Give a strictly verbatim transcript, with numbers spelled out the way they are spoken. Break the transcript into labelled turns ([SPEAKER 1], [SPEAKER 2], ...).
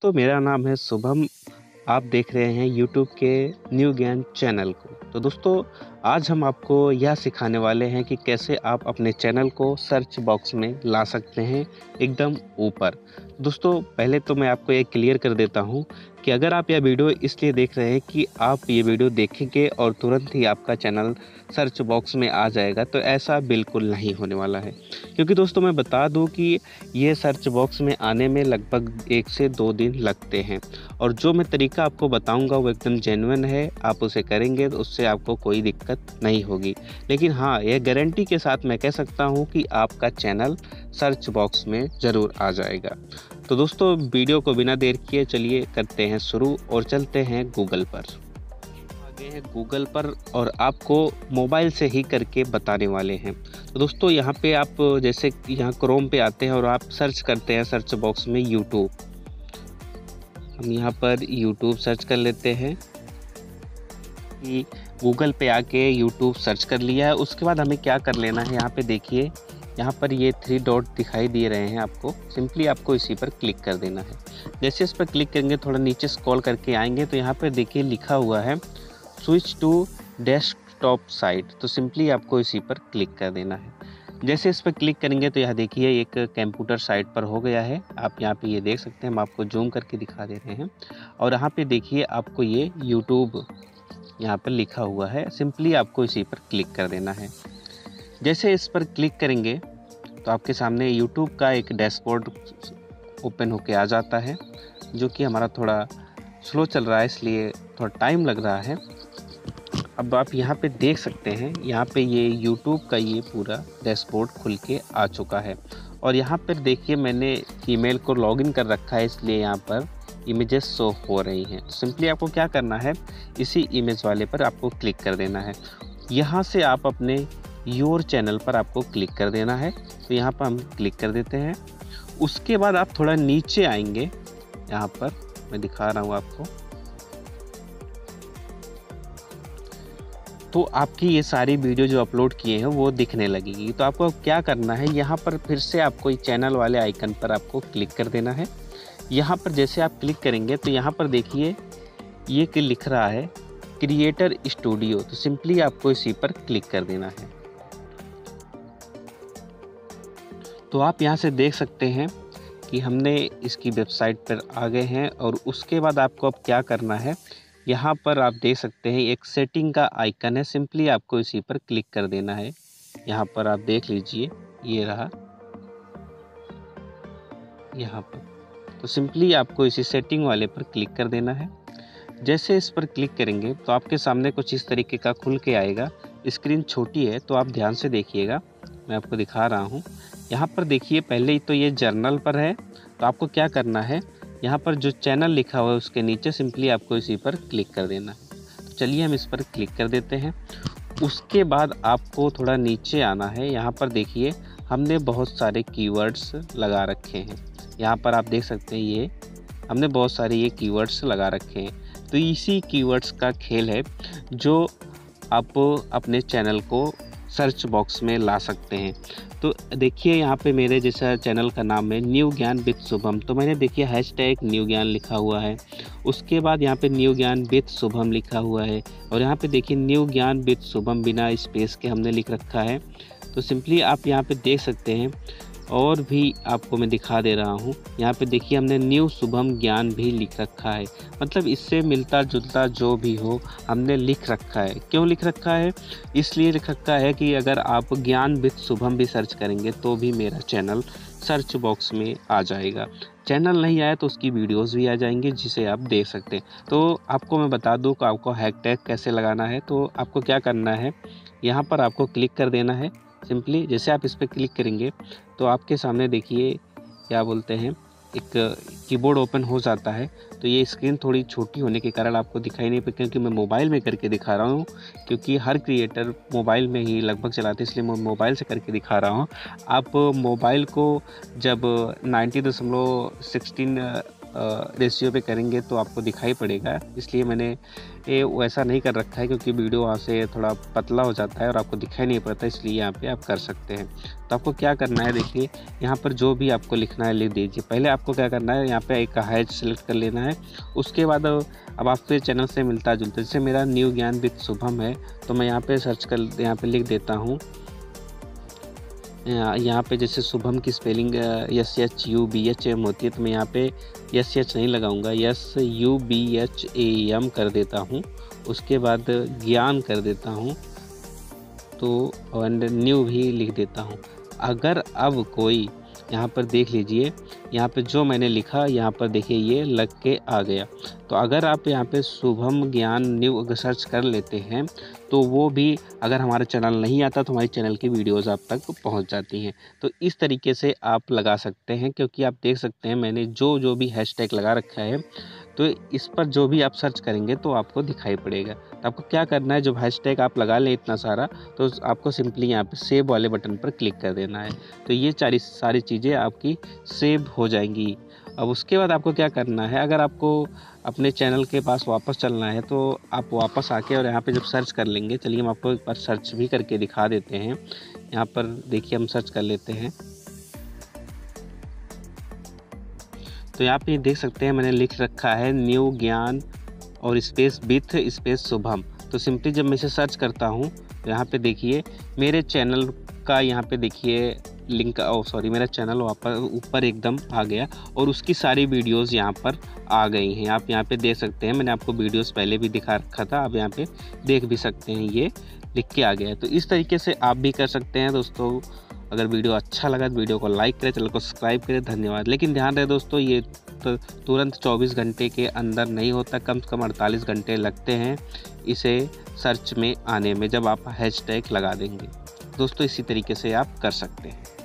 [SPEAKER 1] दोस्तों मेरा नाम है शुभम। आप देख रहे हैं यूट्यूब के न्यू ज्ञान चैनल को। तो दोस्तों आज हम आपको यह सिखाने वाले हैं कि कैसे आप अपने चैनल को सर्च बॉक्स में ला सकते हैं एकदम ऊपर। दोस्तों पहले तो मैं आपको ये क्लियर कर देता हूँ कि अगर आप यह वीडियो इसलिए देख रहे हैं कि आप ये वीडियो देखेंगे और तुरंत ही आपका चैनल सर्च बॉक्स में आ जाएगा, तो ऐसा बिल्कुल नहीं होने वाला है। क्योंकि दोस्तों मैं बता दूं कि ये सर्च बॉक्स में आने में लगभग एक से दो दिन लगते हैं और जो मैं तरीका आपको बताऊंगा वो एकदम जेन्युइन है। आप उसे करेंगे तो उससे आपको कोई दिक्कत नहीं होगी। लेकिन हाँ, यह गारंटी के साथ मैं कह सकता हूँ कि आपका चैनल सर्च बॉक्स में ज़रूर आ जाएगा। तो दोस्तों वीडियो को बिना देर किए चलिए करते हैं शुरू और चलते हैं गूगल पर। आगे हैं गूगल पर और आपको मोबाइल से ही करके बताने वाले हैं। तो दोस्तों यहाँ पे आप जैसे यहाँ क्रोम पे आते हैं और आप सर्च करते हैं सर्च बॉक्स में यूट्यूब। हम यहाँ पर यूट्यूब सर्च कर लेते हैं कि गूगल पे आके यूट्यूब सर्च कर लिया है। उसके बाद हमें क्या कर लेना है, यहाँ पे देखिए यहाँ पर ये थ्री डॉट दिखाई दे रहे हैं आपको। सिंपली आपको इसी पर क्लिक कर देना है। जैसे इस पर क्लिक करेंगे थोड़ा नीचे स्क्रॉल करके आएंगे तो यहाँ पर देखिए लिखा हुआ है स्विच टू डेस्कटॉप साइट। तो सिंपली आपको इसी पर क्लिक कर देना है। जैसे इस पर क्लिक करेंगे तो यहाँ देखिए एक कंप्यूटर साइट पर हो गया है। आप यहाँ पे ये देख सकते हैं, हम आपको जूम करके दिखा दे रहे हैं। और यहाँ पे देखिए आपको ये यूट्यूब यहाँ पर लिखा हुआ है। सिंपली आपको इसी पर क्लिक कर देना है। जैसे इस पर क्लिक करेंगे तो आपके सामने यूट्यूब का एक डैशबोर्ड ओपन होके आ जाता है, जो कि हमारा थोड़ा स्लो चल रहा है इसलिए थोड़ा टाइम लग रहा है। अब आप यहाँ पे देख सकते हैं, यहाँ पे ये यूट्यूब का ये पूरा डैशबोर्ड खुल के आ चुका है। और यहाँ पर देखिए मैंने ईमेल को लॉगिन कर रखा है, इसलिए यहाँ पर इमेजेस शो हो रही हैं। तो सिंपली आपको क्या करना है, इसी इमेज वाले पर आपको क्लिक कर देना है। यहाँ से आप अपने योर चैनल पर आपको क्लिक कर देना है। तो यहाँ पर हम क्लिक कर देते हैं। उसके बाद आप थोड़ा नीचे आएंगे, यहाँ पर मैं दिखा रहा हूँ आपको, तो आपकी ये सारी वीडियो जो अपलोड किए हैं वो दिखने लगेगी। तो आपको क्या करना है, यहाँ पर फिर से आपको इस चैनल वाले आइकन पर आपको क्लिक कर देना है। यहाँ पर जैसे आप क्लिक करेंगे तो यहाँ पर देखिए ये कि लिख रहा है क्रिएटर स्टूडियो। तो सिंपली आपको इसी पर क्लिक कर देना है। तो आप यहाँ से देख सकते हैं कि हमने इसकी वेबसाइट पर आ गए हैं। और उसके बाद आपको अब क्या करना है, यहाँ पर आप देख सकते हैं एक सेटिंग का आइकन है। सिंपली आपको इसी पर क्लिक कर देना है। यहाँ पर आप देख लीजिए ये रहा यहाँ पर। तो सिंपली आपको इसी सेटिंग वाले पर क्लिक कर देना है। जैसे इस पर क्लिक करेंगे तो आपके सामने कुछ इस तरीके का खुल के आएगा। स्क्रीन छोटी है तो आप ध्यान से देखिएगा, मैं आपको दिखा रहा हूँ। यहाँ पर देखिए पहले ही तो ये जर्नल पर है। तो आपको क्या करना है, यहाँ पर जो चैनल लिखा हुआ है उसके नीचे सिंपली आपको इसी पर क्लिक कर देना है। तो चलिए हम इस पर क्लिक कर देते हैं। उसके बाद आपको थोड़ा नीचे आना है। यहाँ पर देखिए हमने बहुत सारे कीवर्ड्स लगा रखे हैं। यहाँ पर आप देख सकते हैं ये हमने बहुत सारे ये कीवर्ड्स लगा रखे हैं। तो इसी कीवर्ड्स का खेल है जो आप अपने चैनल को सर्च बॉक्स में ला सकते हैं। तो देखिए यहाँ पे मेरे जैसा चैनल का नाम है न्यू ज्ञान विद शुभम। तो मैंने देखिए हैश टैग न्यू ज्ञान लिखा हुआ है। उसके बाद यहाँ पे न्यू ज्ञान विद शुभम लिखा हुआ है। और यहाँ पे देखिए न्यू ज्ञान विद शुभम बिना स्पेस के हमने लिख रखा है। तो सिंपली आप यहाँ पे देख सकते हैं, और भी आपको मैं दिखा दे रहा हूँ। यहाँ पे देखिए हमने न्यू शुभम ज्ञान भी लिख रखा है। मतलब इससे मिलता जुलता जो भी हो हमने लिख रखा है। क्यों लिख रखा है, इसलिए लिख रखा है कि अगर आप ज्ञान विद शुभम भी सर्च करेंगे तो भी मेरा चैनल सर्च बॉक्स में आ जाएगा। चैनल नहीं आया तो उसकी वीडियोस भी आ जाएंगी जिसे आप देख सकते हैं। तो आपको मैं बता दूं कि आपको हैशटैग कैसे लगाना है। तो आपको क्या करना है, यहाँ पर आपको क्लिक कर देना है। सिंपली जैसे आप इस पर क्लिक करेंगे तो आपके सामने देखिए क्या बोलते हैं एक कीबोर्ड ओपन हो जाता है। तो ये स्क्रीन थोड़ी छोटी होने के कारण आपको दिखाई नहीं पड़ती, क्योंकि मैं मोबाइल में करके दिखा रहा हूँ। क्योंकि हर क्रिएटर मोबाइल में ही लगभग चलाते हैं, इसलिए मैं मोबाइल से करके दिखा रहा हूँ। आप मोबाइल को जब नाइन्टी दशमलव सिक्सटीन रेशियो पे करेंगे तो आपको दिखाई पड़ेगा, इसलिए मैंने ये वैसा नहीं कर रखा है क्योंकि वीडियो वहाँ से थोड़ा पतला हो जाता है और आपको दिखाई नहीं पड़ता, इसलिए यहाँ पे आप कर सकते हैं। तो आपको क्या करना है, देखिए यहाँ पर जो भी आपको लिखना है लिख दीजिए। पहले आपको क्या करना है, यहाँ पे एक हैश सेलेक्ट कर लेना है। उसके बाद अब आप फिर चैनल से मिलता जुलता, जैसे मेरा न्यू ज्ञान विद शुभम है तो मैं यहाँ पे सर्च कर यहाँ पे लिख देता हूँ। यहाँ पे जैसे शुभम की spelling S H U B H M होती है, तो मैं यहाँ पे एस एच नहीं लगाऊंगा, S U B H A M कर देता हूँ। उसके बाद ज्ञान कर देता हूँ, तो एंड न्यू भी लिख देता हूँ। अगर अब कोई यहाँ पर देख लीजिए, यहाँ पे जो मैंने लिखा यहाँ पर देखिए ये लग के आ गया। तो अगर आप यहाँ पे शुभम ज्ञान न्यू अगर सर्च कर लेते हैं तो वो भी अगर हमारा चैनल नहीं आता तो हमारे चैनल की वीडियोस आप तक पहुंच जाती हैं। तो इस तरीके से आप लगा सकते हैं, क्योंकि आप देख सकते हैं मैंने जो जो भी हैशटैग लगा रखा है तो इस पर जो भी आप सर्च करेंगे तो आपको दिखाई पड़ेगा। तो आपको क्या करना है, जब हैशटैग आप लगा लें इतना सारा तो आपको सिंपली यहाँ पे सेव वाले बटन पर क्लिक कर देना है। तो ये सारी सारी चीज़ें आपकी सेव हो जाएंगी। अब उसके बाद आपको क्या करना है, अगर आपको अपने चैनल के पास वापस चलना है तो आप वापस आके और यहाँ पे जब सर्च कर लेंगे, चलिए हम आपको एक बार सर्च भी करके दिखा देते हैं। यहाँ पर देखिए हम सर्च कर लेते हैं, तो यहाँ पे देख सकते हैं मैंने लिख रखा है न्यू ज्ञान और स्पेस विथ स्पेस शुभम। तो सिंपली जब मैं इसे सर्च करता हूँ तो यहाँ पे देखिए मेरे चैनल का यहाँ पे देखिए लिंक, ओ सॉरी मेरा चैनल वहाँ पर ऊपर एकदम आ गया और उसकी सारी वीडियोस यहाँ पर आ गई हैं। आप यहाँ पे देख सकते हैं, मैंने आपको वीडियोस पहले भी दिखा रखा था, आप यहाँ पे देख भी सकते हैं, ये लिख के आ गया है। तो इस तरीके से आप भी कर सकते हैं दोस्तों। अगर वीडियो अच्छा लगा तो वीडियो को लाइक करें, चैनल को सब्सक्राइब करें। धन्यवाद। लेकिन ध्यान रहे दोस्तों, ये तो तुरंत चौबीस घंटे के अंदर नहीं होता, कम से कम अड़तालीस घंटे लगते हैं इसे सर्च में आने में, जब आप हैशटैग लगा देंगे। दोस्तों इसी तरीके से आप कर सकते हैं।